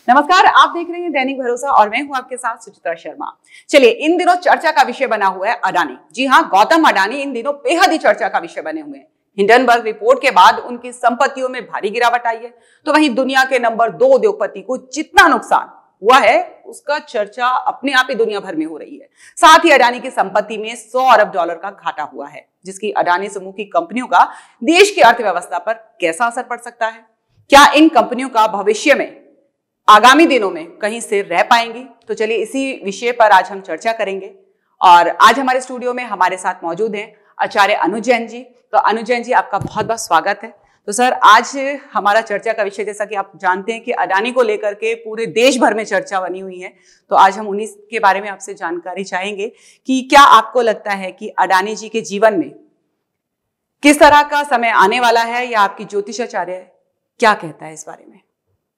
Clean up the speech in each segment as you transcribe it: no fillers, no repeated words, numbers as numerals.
नमस्कार, आप देख रहे हैं दैनिक भरोसा और मैं हूं आपके साथ सुचित्रा शर्मा। चलिए, इन दिनों चर्चा का विषय बना हुआ है अडानी। जी हां, गौतम अडानी इन दिनों बेहद ही चर्चा का विषय बने हुए हैं। हिंडनबर्ग रिपोर्ट के बाद उनकी संपत्तियों में भारी गिरावट आई है, तो वहीं दुनिया के नंबर 2 उद्योगपति को जितना नुकसान हुआ है उसका चर्चा अपने आप ही दुनिया भर में हो रही है। साथ ही अडानी की संपत्ति में $100 अरब का घाटा हुआ है, जिसकी अडानी समूह की कंपनियों का देश की अर्थव्यवस्था पर कैसा असर पड़ सकता है। क्या इन कंपनियों का भविष्य में आगामी दिनों में कहीं से रह पाएंगी? तो चलिए इसी विषय पर आज हम चर्चा करेंगे। और आज हमारे स्टूडियो में हमारे साथ मौजूद हैं आचार्य अनुज जैन जी। तो अनुज जैन जी, आपका बहुत बहुत स्वागत है। तो सर, आज हमारा चर्चा का विषय, जैसा कि आप जानते हैं कि अडानी को लेकर के पूरे देश भर में चर्चा बनी हुई है, तो आज हम उन्हीं के बारे में आपसे जानकारी चाहेंगे कि क्या आपको लगता है कि अडानी जी के जीवन में किस तरह का समय आने वाला है, या आपकी ज्योतिषाचार्य क्या कहता है इस बारे में?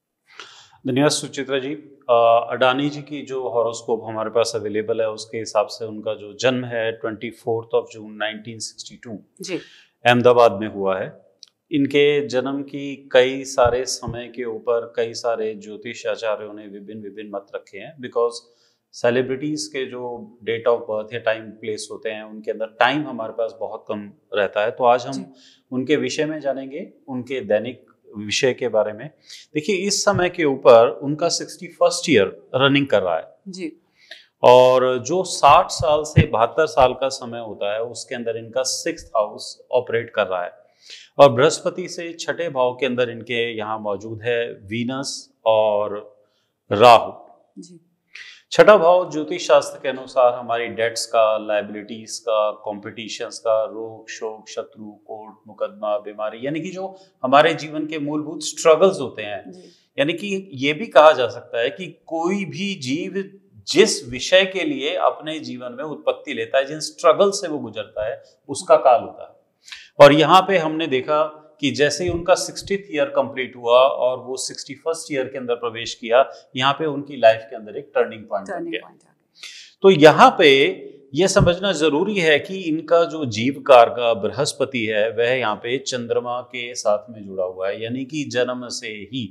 धन्यवाद सुचित्रा जी। अडानी जी की जो हॉरोस्कोप हमारे पास अवेलेबल है उसके हिसाब से उनका जो जन्म है 24 जून 1962 जी अहमदाबाद में हुआ है। इनके जन्म की कई सारे समय के ऊपर कई सारे ज्योतिष आचार्यों ने विभिन्न मत रखे हैं, बिकॉज सेलिब्रिटीज के जो डेट ऑफ बर्थ या टाइम प्लेस होते हैं उनके अंदर टाइम हमारे पास बहुत कम रहता है। तो आज हम उनके विषय में जानेंगे, उनके दैनिक विषय के बारे में। देखिए, इस समय के ऊपर उनका 61st ईयर रनिंग कर रहा है जी। और जो 60 साल से 72 साल का समय होता है उसके अंदर इनका 6th हाउस ऑपरेट कर रहा है। और बृहस्पति से 6ठे भाव के अंदर इनके यहाँ मौजूद है वीनस और राहु जी। 6ठा भाव ज्योतिष शास्त्र के अनुसार हमारी डेट्स का, लाइबिलिटीज का, कॉम्पिटिशंस का, रोग शोक शत्रु कोर्ट मुकदमा बीमारी, यानी कि जो हमारे जीवन के मूलभूत स्ट्रगल्स होते हैं। यानी कि ये भी कहा जा सकता है कि कोई भी जीव जिस विषय के लिए अपने जीवन में उत्पत्ति लेता है, जिन स्ट्रगल से वो गुजरता है, उसका काल होता है। और यहाँ पे हमने देखा कि जैसे ही उनका 60th ईयर कंप्लीट हुआ और वो 61st ईयर के अंदर प्रवेश किया, यहाँ पे उनकी लाइफ के अंदर एक टर्निंग पॉइंट बन गया। तो यहाँ पे ये समझना जरूरी है कि इनका जो जीवकार का बृहस्पति है वह यहाँ पे चंद्रमा के साथ में जुड़ा हुआ है, यानी कि जन्म से ही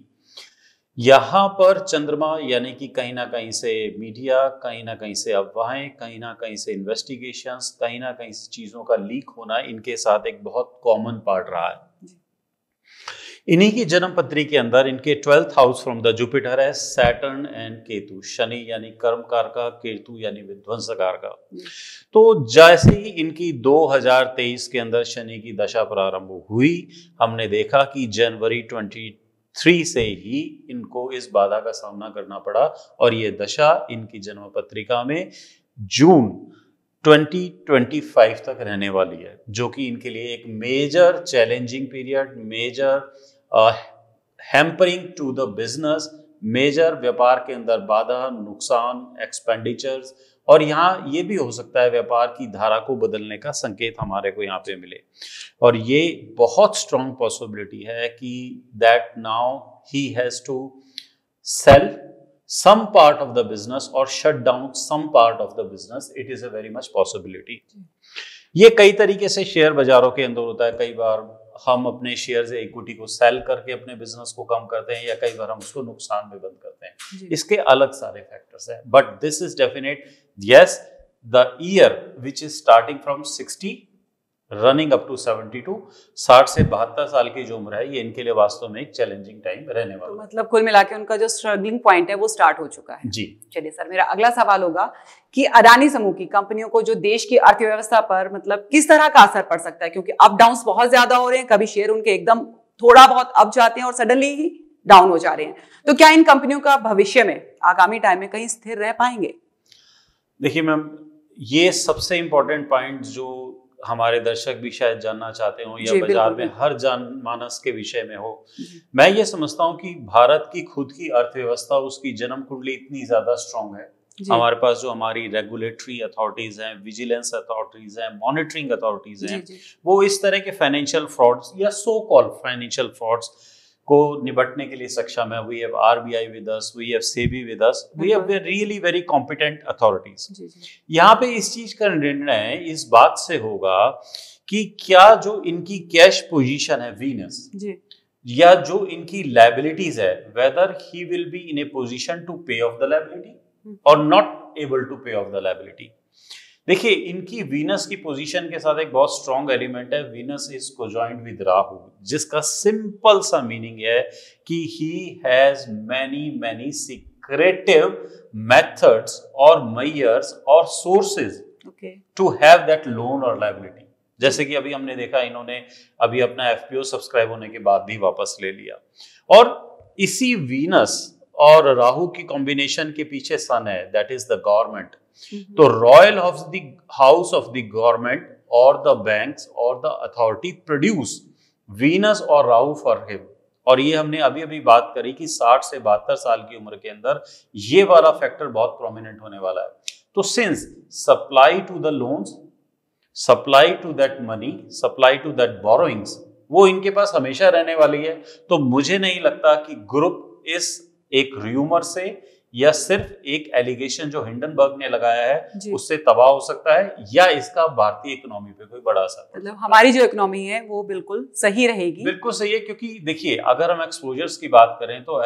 यहाँ पर चंद्रमा, यानी कि कहीं ना कहीं से मीडिया, कहीं ना कहीं से अफवाहें, कहीं ना कहीं से इन्वेस्टिगेशंस, कहीं ना कहीं से चीजों का लीक होना इनके साथ एक बहुत कॉमन पार्ट रहा है। इन्हीं की जन्म पत्री के अंदर इनके 12th house from the Jupiter है सैटर्न एंड केतु, शनि यानी कर्मकार का, केतु यानी विध्वंसकार का। तो जैसे ही इनकी 2023 के अंदर शनि की दशा प्रारंभ हुई, हमने देखा कि जनवरी 23 से ही इनको इस बाधा का सामना करना पड़ा और ये दशा इनकी जन्म पत्रिका में जून 2025 तक रहने वाली है, जो कि इनके लिए एक major challenging period, major hampering to the business, major व्यापार के अंदर बाधा, नुकसान, एक्सपेंडिचर्स, और यहाँ ये भी हो सकता है व्यापार की धारा को बदलने का संकेत हमारे को यहाँ पे मिले। और ये बहुत स्ट्रॉन्ग पॉसिबिलिटी है कि that now he has to sell some part of the business or shut down some part of the business. It is a very much possibility. ये कई तरीके से शेयर बाजारों के अंदर होता है। कई बार हम अपने शेयर से इक्विटी को सेल करके अपने बिजनेस को कम करते हैं, या कई बार हम उसको नुकसान में बंद करते हैं। इसके अलग सारे फैक्टर्स हैं, but this is definite, yes, the year which is starting from 60 running up to 72, 60 से 72 साल की जो उम्र है, ये इनके लिए वास्तव में एक चैलेंजिंग टाइम रहने वाला है। तो मतलब कुल मिलाकर उनका जो स्ट्रगलिंग पॉइंट है वो स्टार्ट हो चुका है। जी। चलिए सर, मेरा अगला सवाल होगा कि अडानी समूह की कंपनियों को जो देश की अर्थव्यवस्था पर मतलब किस तरह का असर पड़ सकता है, क्योंकि अप डाउन बहुत ज्यादा हो रहे हैं। कभी शेयर उनके एकदम थोड़ा बहुत अप जाते हैं और सडनली ही डाउन हो जा रहे हैं। तो क्या इन कंपनियों का भविष्य में आगामी टाइम में कहीं स्थिर रह पाएंगे? देखिए मैम, ये सबसे इंपॉर्टेंट पॉइंट जो हमारे दर्शक भी शायद जानना चाहते हो, या बाजार में हर जनमानस के विषय में हो, मैं ये समझता हूँ कि भारत की खुद की अर्थव्यवस्था, उसकी जन्म कुंडली इतनी ज्यादा स्ट्रांग है। हमारे पास जो हमारी रेगुलेटरी अथॉरिटीज हैं, विजिलेंस अथॉरिटीज हैं, मॉनिटरिंग अथॉरिटीज हैं, वो इस तरह के फाइनेंशियल फ्रॉड्स या सो कॉल्ड फाइनेंशियल फ्रॉड्स को निपटने के लिए सक्षम है। We have RBI with us, we have SEBI with us, we have really very competent authorities. यहाँ पे इस चीज का निर्णय इस बात से होगा कि क्या जो इनकी कैश पोजीशन है वीनस, या जो इनकी लायबिलिटीज है, whether he will be in a position to pay off the liability और not able to pay off the liability. देखिए, इनकी वीनस की पोजीशन के साथ एक बहुत स्ट्रॉन्ग एलिमेंट है, Venus is conjoint with Rahu, जिसका सिंपल सा मीनिंग है कि he has many secretive methods और मेयर्स और sources to have that loan और लायबिलिटी। जैसे कि अभी हमने देखा, इन्होंने अभी अपना एफपीओ सब्सक्राइब होने के बाद भी वापस ले लिया, और इसी वीनस और राहु की कॉम्बिनेशन के पीछे सन है, दैट इज द गवर्नमेंट। तो royal house of the government और द बैंक्स और द अथॉरिटी प्रोड्यूस वीनस और राहु फॉर हिम। और ये हमने अभी अभी बात करी कि 60 से 72 साल की उम्र के अंदर ये वाला फैक्टर बहुत प्रोमिनेंट होने वाला है। तो since supply to the loans, supply to that money, supply to that borrowings, वो इनके पास हमेशा रहने वाली है। तो मुझे नहीं लगता कि ग्रुप इस एक र्यूमर से या सिर्फ एक एलिगेशन जो हिंडनबर्ग ने लगाया है उससे तबाह हो सकता है, या इसका भारतीय इकोनॉमी पे कोई बड़ा असर। मतलब हमारी जो इकोनॉमी है वो बिल्कुल सही रहेगी। बिल्कुल सही है, क्योंकि देखिए, अगर हम एक्सपोजर्स की बात करें तो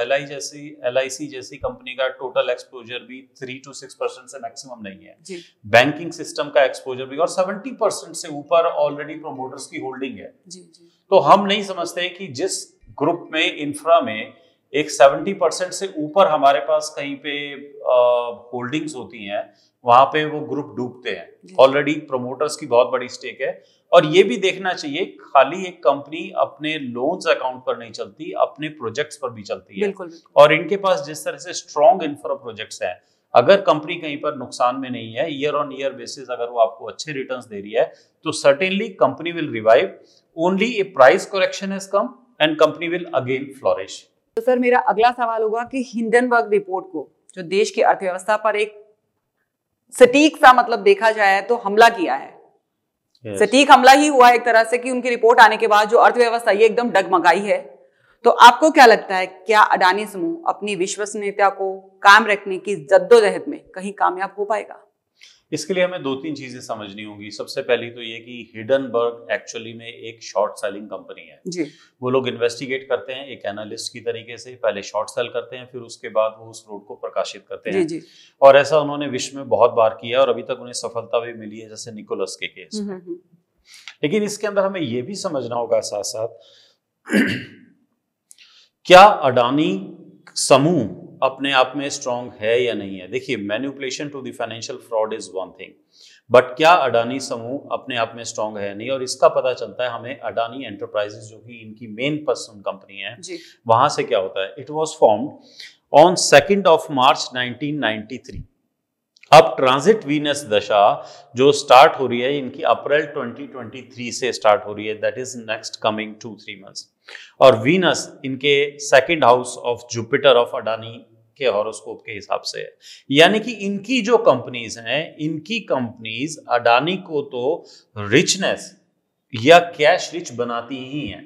LIC जैसी कंपनी का टोटल एक्सपोजर भी 3 to 6% से मैक्सिमम नहीं है। बैंकिंग सिस्टम का एक्सपोजर भी, और 70% से ऊपर ऑलरेडी प्रोमोटर्स की होल्डिंग है। तो हम नहीं समझते कि जिस ग्रुप में, इंफ्रा में एक 70% से ऊपर हमारे पास कहीं पे होल्डिंग्स होती हैं, वहां पे वो ग्रुप डूबते हैं। ऑलरेडी प्रोमोटर्स की बहुत बड़ी स्टेक है। और ये भी देखना चाहिए, खाली एक कंपनी अपने लोन्स अकाउंट पर नहीं चलती, अपने प्रोजेक्ट्स पर भी चलती है। बिल्कुल। और इनके पास जिस तरह से स्ट्रॉन्ग इंफ्रा प्रोजेक्ट्स हैं, अगर कंपनी कहीं पर नुकसान में नहीं है, ईयर ऑन ईयर बेसिस अगर वो आपको अच्छे रिटर्न्स दे रही है, तो certainly company will revive. Only a price correction has come and company will again flourish. तो सर, मेरा अगला सवाल होगा कि हिंडनबर्ग रिपोर्ट को, जो देश की अर्थव्यवस्था पर एक सटीक सा, मतलब देखा जाए तो हमला किया है। सटीक हमला ही हुआ एक तरह से, कि उनकी रिपोर्ट आने के बाद जो अर्थव्यवस्था ये एकदम डगमगाई है। तो आपको क्या लगता है, क्या अडानी समूह अपनी विश्वसनीयता को कायम रखने की जद्दोजहद में कहीं कामयाब हो पाएगा? इसके लिए हमें 2-3 चीजें समझनी होंगी। सबसे पहली तो ये कि हिंडनबर्ग एक्चुअली में एक शॉर्ट सेलिंग कंपनी है जी। वो लोग इन्वेस्टिगेट करते हैं एक एनालिस्ट की तरीके से, पहले शॉर्ट सेल करते हैं, फिर उसके बाद वो उस रोड को प्रकाशित करते हैं जी। और ऐसा उन्होंने विश्व में बहुत बार किया और अभी तक उन्हें सफलता भी मिली है, जैसे निकोलस के केस में। लेकिन इसके अंदर हमें ये भी समझना होगा साथ साथ क्या अडानी समूह अपने आप में स्ट्रॉन्ग है या नहीं है। देखिए, manipulation to the financial fraud is one thing, but क्या अडानी समूह अपने आप में स्ट्रॉन्ग है नहीं, और इसका पता चलता है हमें अडानी एंटरप्राइजेस, जो कि इनकी मेन पर्सन कंपनी है, वहां से क्या होता है। It was formed on 2 March 1993। अब ट्रांजिट वीनस दशा जो स्टार्ट हो रही है इनकी अप्रैल 2023 से स्टार्ट हो रही है, that is next coming 2-3 months. और वीनस इनके second house of Jupiter of Adani के हॉरोस्कोप के हिसाब से है। यानी कि इनकी जो कंपनीज हैं, इनकी कंपनीज अडानी को तो रिचनेस या कैश रिच बनाती ही हैं।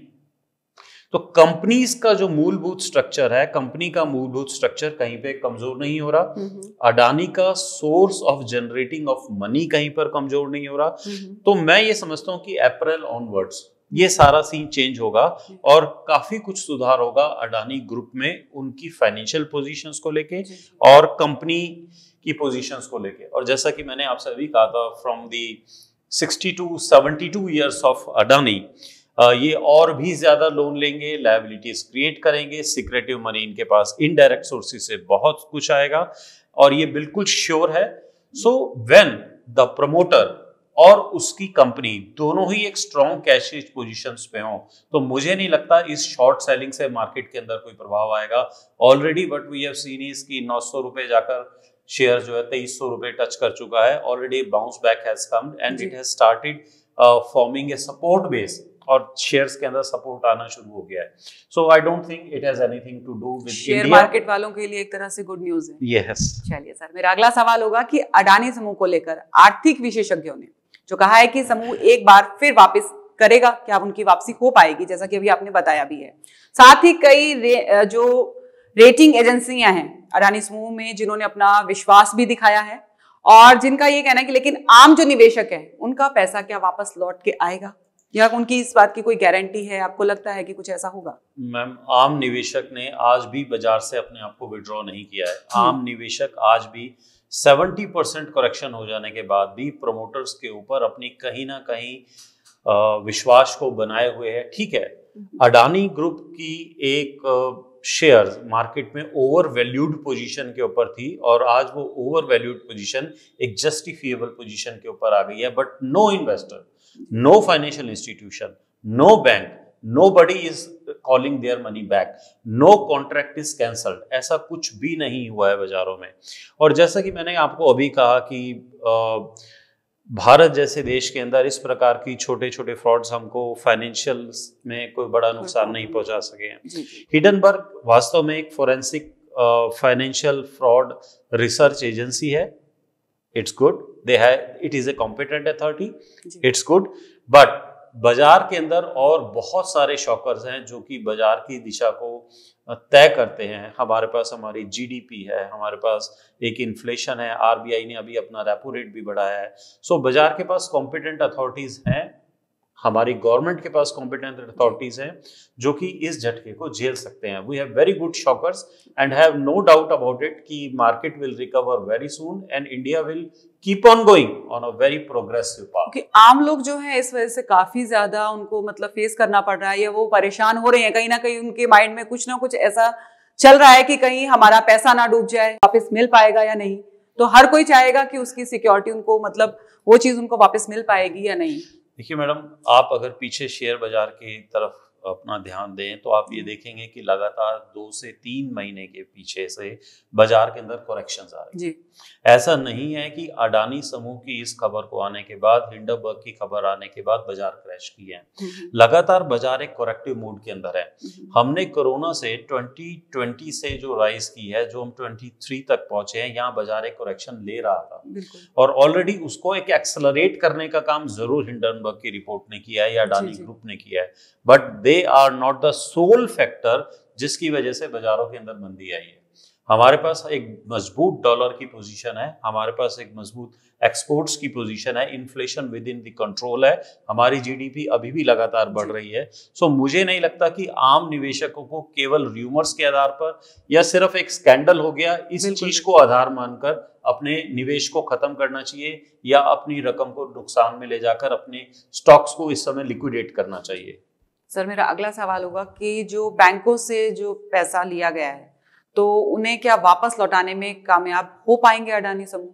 तो कंपनीज का जो मूलभूत स्ट्रक्चर है, कंपनी का मूलभूत स्ट्रक्चर कहीं पे कमजोर नहीं हो रहा। अडानी का source of generating of money कहीं पर कमजोर नहीं हो रहा। तो मैं ये समझता हूं कि अप्रैल ऑनवर्ड्स ये सारा सीन चेंज होगा और काफी कुछ सुधार होगा अडानी ग्रुप में, उनकी फाइनेंशियल पोजीशंस को लेके और कंपनी की पोजीशंस को लेके। और जैसा कि मैंने आपसे अभी कहा था, from the 60 to 72 years of Adani, ये और भी ज्यादा लोन लेंगे, लायबिलिटीज क्रिएट करेंगे, सीक्रेटिव मनी इनके पास इनडायरेक्ट सोर्सेस से बहुत कुछ आएगा और ये बिल्कुल श्योर है। सो व्हेन द प्रमोटर और उसकी कंपनी दोनों ही एक स्ट्रॉन्ग कैश रिच पोजीशंस पे हो, तो मुझे नहीं लगता इस शॉर्ट सेलिंग से मार्केट के अंदर कोई प्रभाव आएगा। Already what we have seen is कि 900 रुपए जाकर शेयर जो है 2300 रुपए टच कर चुका है। Already bounce back has come and it has started forming a support base और शेयर्स के अंदर सपोर्ट आना शुरू हो गया है। So I don't think it has anything to do with India. Share market वालों के लिए एक तरह से गुड न्यूज है। यस। चलिए सर, मेरा अगला सवाल होगा कि अडानी समूह को लेकर आर्थिक विशेषज्ञों ने जो कहा है कि समूह एक बार फिर वापस करेगा, क्या उनकी वापसी हो पाएगी, जैसा कि अभी आपने बताया भी है। साथ ही कई जो रेटिंग एजेंसियां हैं अडानी समूह में, जिन्होंने अपना विश्वास भी दिखाया है और जिनका ये कहना है कि लेकिन आम जो निवेशक है उनका पैसा क्या वापस लौट के आएगा, या उनकी इस बात की कोई गारंटी है? आपको लगता है कि कुछ ऐसा होगा? मैम, आम निवेशक ने आज भी बाजार से अपने आप को विड्रॉ नहीं किया है। आम निवेशक आज भी 70% करेक्शन हो जाने के बाद भी प्रमोटर्स के ऊपर अपनी कहीं ना कहीं विश्वास को बनाए हुए है। ठीक है, अडानी ग्रुप की एक शेयर मार्केट में ओवर वैल्यूड पोजीशन के ऊपर थी और आज वो ओवर वैल्यूड पोजीशन एक जस्टिफिएबल पोजीशन के ऊपर आ गई है। But no investor, no financial institution, no bank, nobody is calling their money back, no contract is cancelled, ऐसा कुछ भी नहीं हुआ है बाजारों में। और जैसा कि मैंने आपको अभी कहा कि भारत जैसे देश के अंदर इस प्रकार की छोटे छोटे फ्रॉड्स हमको फाइनेंशियल में कोई बड़ा नुकसान नहीं पहुंचा सके हैं। हिडनबर्ग वास्तव में एक forensic financial fraud research agency है। It's good, they have, it is a competent authority, it's good. But बाजार के अंदर और बहुत सारे शॉकर्स हैं जो कि बाजार की दिशा को तय करते हैं। हमारे पास हमारी जीडीपी है, हमारे पास एक इन्फ्लेशन है, आरबीआई ने अभी अपना रेपो रेट भी बढ़ाया है। सो बाजार के पास कॉम्पिटेंट अथॉरिटीज हैं, हमारी गवर्नमेंट के पास कॉम्पिटेंट अथॉरिटीज हैं जो कि इस झटके को झेल सकते हैं। We have very good shockers and have no doubt about it कि market will recover very soon and India will keep on going on a very progressive path. कि आम लोग जो है इस वजह से काफी ज्यादा उनको मतलब फेस करना पड़ रहा है, या वो परेशान हो रहे हैं, कहीं ना कहीं उनके माइंड में कुछ ना कुछ ऐसा चल रहा है कि कहीं हमारा पैसा ना डूब जाए, वापस मिल पाएगा या नहीं। तो हर कोई चाहेगा कि उसकी सिक्योरिटी उनको, मतलब वो चीज उनको वापस मिल पाएगी या नहीं। देखिए मैडम, आप अगर पीछे शेयर बाजार की तरफ अपना ध्यान दें तो आप ये देखेंगे कि लगातार 2 से 3 महीने के पीछे से बाजार के अंदर करेक्शंस आ रही है। ऐसा नहीं है कि अडानी समूह की इस खबर को आने के बाद, हिंडनबर्ग की खबर आने के बाद बाजार क्रैश की है। लगातार बाजार एक करेक्टिव मूड के अंदर है। हमने कोरोना से 2020 से जो राइज की है, जो हम 23 तक पहुंचे हैं, यहाँ बाजार एक करेक्शन ले रहा था और ऑलरेडी उसको एक एक्सेलरेट करने का काम जरूर हिंडनबर्ग की रिपोर्ट ने किया है या अडानी ग्रुप ने किया है, but they are not the sole factor जिसकी वजह से बाजारों के अंदर मंदी आई है। हमारे पास एक मजबूत डॉलर की पोजीशन है, हमारे पास एक मजबूत एक्सपोर्ट्स की पोजीशन है, inflation within the control है, हमारी जीडीपी अभी भी लगातार बढ़ रही है। सो मुझे नहीं लगता कि आम निवेशकों को केवल र्यूमर्स के आधार पर या सिर्फ एक स्कैंडल हो गया इस चीज को आधार मानकर अपने निवेश को खत्म करना चाहिए या अपनी रकम को नुकसान में ले जाकर अपने स्टॉक्स को इस समय लिक्विडेट करना चाहिए। सर, मेरा अगला सवाल होगा कि जो बैंकों से जो पैसा लिया गया है तो उन्हें क्या वापस लौटाने में कामयाब हो पाएंगे अडानी समूह?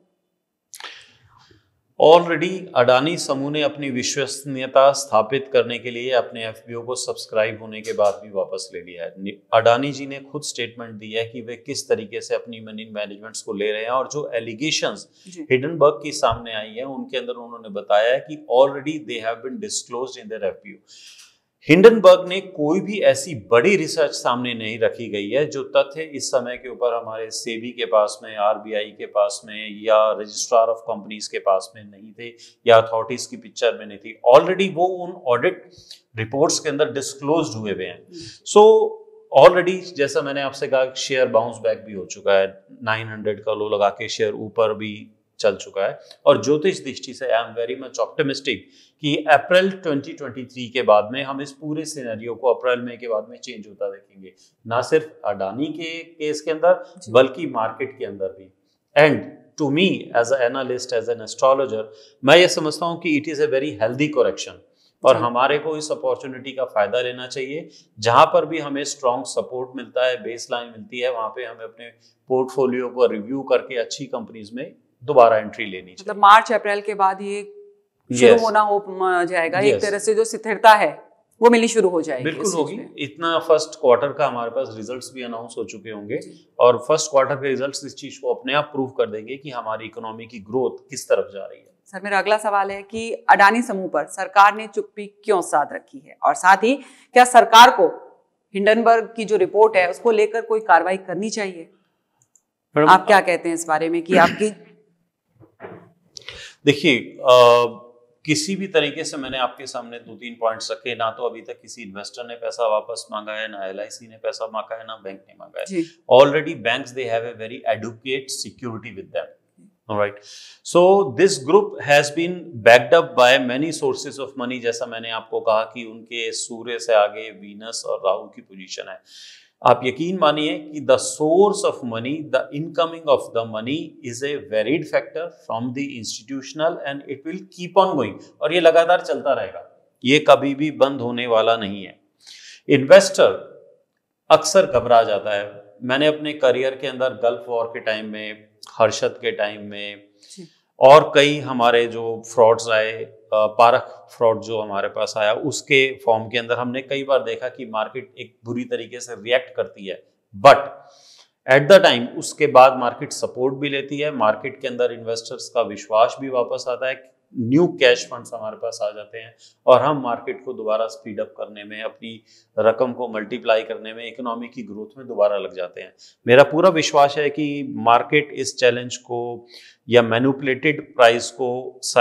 ऑलरेडी अडानी समूह ने अपनी विश्वसनीयता स्थापित करने के लिए अपने एफपीओ को सब्सक्राइब होने के बाद भी वापस ले लिया है। अडानी जी ने खुद स्टेटमेंट दी है कि वे किस तरीके से अपनी मनी मैनेजमेंट्स को ले रहे हैं और जो एलिगेशंस हिडनबर्ग की सामने आई है उनके अंदर उन्होंने बताया है कि already they have been disclosed in their FPO. Hindenburg ने कोई भी ऐसी बड़ी रिसर्च सामने नहीं रखी गई है। जो तथ्य इस समय के ऊपर हमारे सेबी के पास में, आरबीआई के पास में या रजिस्ट्रार ऑफ कंपनीज के पास में नहीं थे या अथॉरिटीज की पिक्चर में नहीं थी, ऑलरेडी वो उन ऑडिट रिपोर्ट्स के अंदर डिस्क्लोज्ड हुए हुए हैं। सो ऑलरेडी जैसा मैंने आपसे कहा, शेयर बाउंस बैक भी हो चुका है, 900 का लो लगा के शेयर ऊपर भी चल चुका है। और ज्योतिष दृष्टि से I am very much optimistic कि अप्रैल 2023 के बाद में हम इस पूरे सिनेरियो को अप्रैल मई के बाद में चेंज होता देखेंगे, ना सिर्फ अडानी के केस के अंदर बल्कि मार्केट के अंदर भी। And to me as an analyst, as an astrologer, मैं ये समझता हूँ कि it is a very healthy correction और हमारे को इस अपॉर्चुनिटी का फायदा लेना चाहिए। जहां पर भी हमें स्ट्रॉन्ग सपोर्ट मिलता है, बेस लाइन मिलती है, वहां पे हमें अपने पोर्टफोलियो को रिव्यू करके अच्छी कंपनीज में दोबारा एंट्री लेनी चाहिए। मतलब मार्च अप्रैल के बाद ये शुरू होना हो जाएगा, एक तरह से जो स्थिरता है वो मिलनी शुरू हो जाएगी। बिल्कुल होगी। इतना फर्स्ट क्वार्टर का हमारे पास रिजल्ट्स भी अनाउंस हो चुके होंगे और फर्स्ट क्वार्टर के रिजल्ट्स इस चीज को अपने आप प्रूव कर देंगे कि हमारी इकोनॉमी की ग्रोथ किस तरफ जा रही है। सर, मेरा अगला सवाल है कि अडानी समूह पर सरकार ने चुप्पी क्यों साध रखी है, और साथ ही क्या सरकार को हिंडनबर्ग की जो रिपोर्ट है उसको लेकर कोई कार्रवाई करनी चाहिए? आप क्या कहते हैं इस बारे में कि आपकी? देखिए, किसी भी तरीके से मैंने आपके सामने 2-3 पॉइंट्स रखे। ना तो अभी तक किसी इन्वेस्टर ने पैसा वापस मांगा है, ना एलआईसी ने पैसा मांगा है, ना बैंक ने मांगा है। Already banks they have a very adequate security with them. Alright. So this group has been backed up by many sources of money. जैसा मैंने आपको कहा कि उनके सूर्य से आगे वीनस और राहु की पोजीशन है। आप यकीन मानिए कि the source of money, the incoming of the money is a varied factor from the institutional and it will keep on going, और ये लगातार चलता रहेगा, ये कभी भी बंद होने वाला नहीं है। इन्वेस्टर अक्सर घबरा जाता है। मैंने अपने करियर के अंदर गल्फ वॉर के टाइम में, हर्षद के टाइम में और कई हमारे जो फ्रॉड्स आए, पारख फ्रॉड जो हमारे पास आया, उसके फॉर्म के अंदर हमने कई बार देखा कि मार्केट एक बुरी तरीके से रिएक्ट करती है, बट एट द टाइम उसके बाद मार्केट सपोर्ट भी लेती है, मार्केट के अंदर इन्वेस्टर्स का विश्वास भी वापस आता है, न्यू कैश फंड्स हमारे पास आ जाते हैं और हम मार्केट को दोबारा स्पीड अप करने में, अपनी रकम को मल्टीप्लाई करने में, इकोनॉमी की ग्रोथ में दोबारा लग जाते हैं। मेरा पूरा विश्वास है कि मार्केट इस चैलेंज को या मैनिपुलेटेड प्राइस को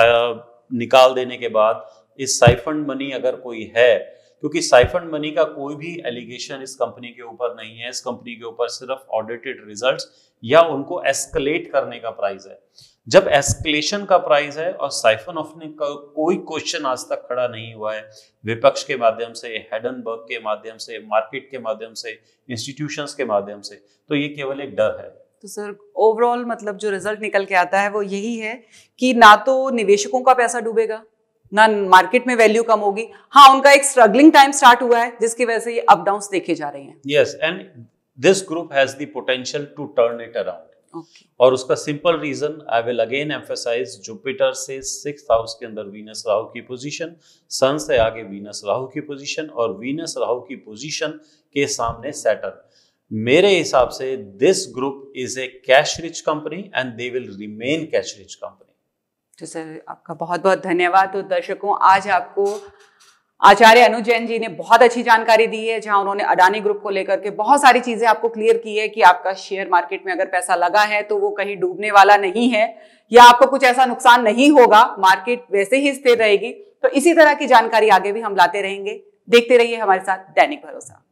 निकाल देने के बाद इस साइफंड मनी अगर कोई है, क्योंकि साइफंड मनी का कोई भी एलिगेशन इस कंपनी के ऊपर नहीं है, इस कंपनी के ऊपर सिर्फ ऑडिटेड रिजल्ट्स या उनको एस्केलेट करने का प्राइस है। जब एस्केलेशन का प्राइस है और साइफन ऑफने का कोई क्वेश्चन आज तक खड़ा नहीं हुआ है, विपक्ष के माध्यम से, हेडनबर्ग के माध्यम से, मार्केट के माध्यम से, इंस्टीट्यूशंस के माध्यम से, तो ये केवल एक डर है। तो सर ओवरऑल मतलब जो रिजल्ट निकल के आता है वो यही है कि ना तो निवेशकों का पैसा डूबेगा, ना मार्केट में वैल्यू कम होगी। हाँ, उनका एक स्ट्रगलिंग टाइम स्टार्ट हुआ है जिसकी वजह से ये अप डाउन्स देखे जा रहे हैं। Yes, and this group has the potential to turn it around. और उसका simple reason I will again emphasise, Jupiter से 6th हाउस के अंदर वीनस राहु की पोजीशन, सन से आगे वीनस राहु की पोजीशन और वीनस राहु की पोजीशन के सामने सैटर्न। मेरे हिसाब से this group is a cash rich company and they will remain cash rich company. तो सर आपका बहुत बहुत धन्यवाद। तो दर्शकों, आज आपको आचार्य अनुज जैन जी ने बहुत अच्छी जानकारी दी है, जहां उन्होंने अडानी ग्रुप को लेकर के बहुत सारी चीजें आपको क्लियर की है कि आपका शेयर मार्केट में अगर पैसा लगा है तो वो कहीं डूबने वाला नहीं है या आपको कुछ ऐसा नुकसान नहीं होगा, मार्केट वैसे ही स्थिर रहेगी। तो इसी तरह की जानकारी आगे भी हम लाते रहेंगे। देखते रहिए हमारे साथ दैनिक भरोसा।